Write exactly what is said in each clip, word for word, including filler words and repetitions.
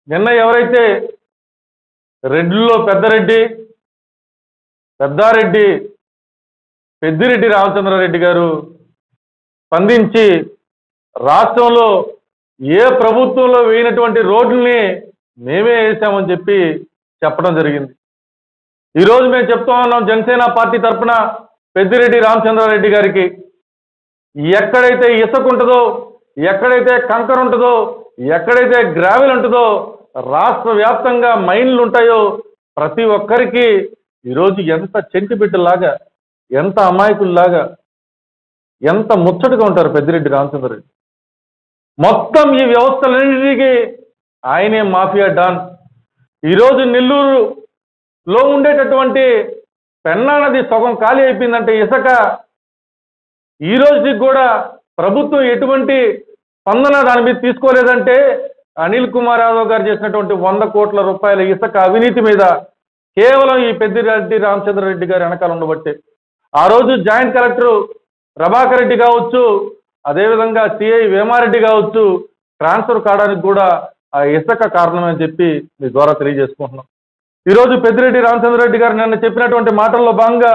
నిన్న ఎవరైతే రెడ్డిలో పెద్దరెడ్డి, పెద్దారెడ్డి, పెద్దిరెడ్డి రామచంద్రారెడ్డి గారు స్పందించి రాష్ట్రంలో ఏ ప్రభుత్వంలో వేయనటువంటి రోడ్లని మేమే వేసామని చెప్పి చెప్పడం జరిగింది. ఈరోజు మేము చెప్తా ఉన్నాం జనసేన పార్టీ తరఫున పెద్దిరెడ్డి రామచంద్రారెడ్డి గారికి, ఎక్కడైతే ఇసుక ఉంటుందో, ఎక్కడైతే కంకర ఉంటుందో, ఎక్కడైతే గ్రావెల్ ఉంటుందో, రాష్ట్ర వ్యాప్తంగా మైన్లు ఉంటాయో ప్రతి ఒక్కరికి ఈరోజు ఎంత చెంటిబిడ్డలాగా, ఎంత అమాయకుల్లాగా, ఎంత ముచ్చటగా ఉంటారు పెద్దిరెడ్డి రామచంద్రారెడ్డి. మొత్తం ఈ వ్యవస్థలన్నిటికీ ఆయనే మాఫియా డాన్. ఈరోజు నెల్లూరులో ఉండేటటువంటి పెన్నా నది సగం ఖాళీ అయిపోయిందంటే ఇసుక, ఈ రోజుకి కూడా ప్రభుత్వం ఎటువంటి స్పందన దాని మీద తీసుకోలేదంటే అనిల్ కుమార్ యాదవ్ గారు చేసినటువంటి వంద కోట్ల రూపాయల ఇసుక అవినీతి మీద కేవలం ఈ పెద్దిరెడ్డి రామచంద్రారెడ్డి గారి వెనకాల ఉండబట్టే. ఆ రోజు జాయింట్ కలెక్టర్ ప్రభాకర్ రెడ్డి కావచ్చు, అదేవిధంగా సిఐ వేమారెడ్డి కావచ్చు, ట్రాన్స్ఫర్ కావడానికి కూడా ఆ ఇసుక కారణమని చెప్పి మీ ద్వారా తెలియజేసుకుంటున్నాం. ఈరోజు పెద్దిరెడ్డి రామచంద్రారెడ్డి గారు నిన్న చెప్పినటువంటి మాటల్లో భాగంగా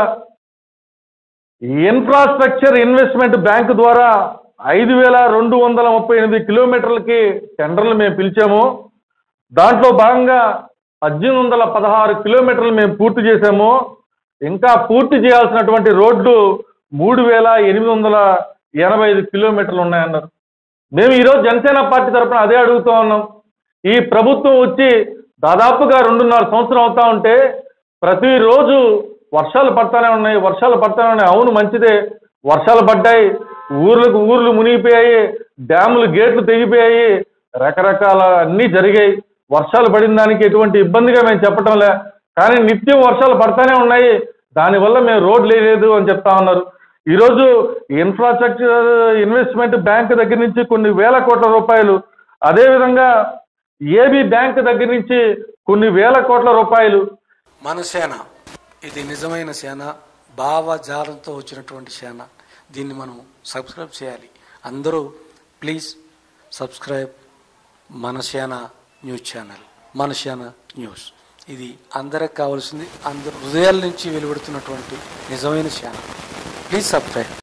ఇన్ఫ్రాస్ట్రక్చర్ ఇన్వెస్ట్మెంట్ బ్యాంకు ద్వారా ఐదు వేల రెండు వందల ముప్పై ఎనిమిది కిలోమీటర్లకి టెండర్లు మేము పిలిచాము. దాంట్లో భాగంగా పద్దెనిమిది వందల పదహారు కిలోమీటర్లు మేము పూర్తి చేశాము. ఇంకా పూర్తి చేయాల్సినటువంటి రోడ్లు మూడు వేల ఎనిమిది వందల ఎనభై ఐదు కిలోమీటర్లు ఉన్నాయన్నారు. మేము ఈరోజు జనసేన పార్టీ తరఫున అదే అడుగుతూ ఉన్నాం. ఈ ప్రభుత్వం వచ్చి దాదాపుగా రెండున్నర సంవత్సరం అవుతా ఉంటే ప్రతిరోజు వర్షాలు పడతానే ఉన్నాయి, వర్షాలు పడతానే ఉన్నాయి. అవును, మంచిదే, వర్షాలు పడ్డాయి, ఊర్లకు ఊర్లు మునిగిపోయాయి, డ్యాములు గేట్లు తెగిపోయాయి, రకరకాల అన్నీ జరిగాయి. వర్షాలు పడిన దానికి ఎటువంటి ఇబ్బందిగా మేము చెప్పటంలే, కానీ నిత్యం వర్షాలు పడతానే ఉన్నాయి, దానివల్ల మేము రోడ్లు వేయలేదు అని చెప్తా ఉన్నారు. ఈరోజు ఇన్ఫ్రాస్ట్రక్చర్ ఇన్వెస్ట్మెంట్ బ్యాంక్ దగ్గర నుంచి కొన్ని వేల కోట్ల రూపాయలు, అదేవిధంగా ఏబీ బ్యాంక్ దగ్గర నుంచి కొన్ని వేల కోట్ల రూపాయలు. మన సేన ఇది నిజమైన సేన, భావజాలంతో వచ్చినటువంటి సేన. దీన్ని మనం సబ్స్క్రైబ్ చేయాలి. అందరూ ప్లీజ్ సబ్స్క్రైబ్ మన సేన న్యూస్ ఛానల్, మన సేన న్యూస్. ఇది అందరికి కావాల్సింది, అందరు హృదయాల నుంచి వెలువడుతున్నటువంటి నిజమైన సేన. Please subscribe.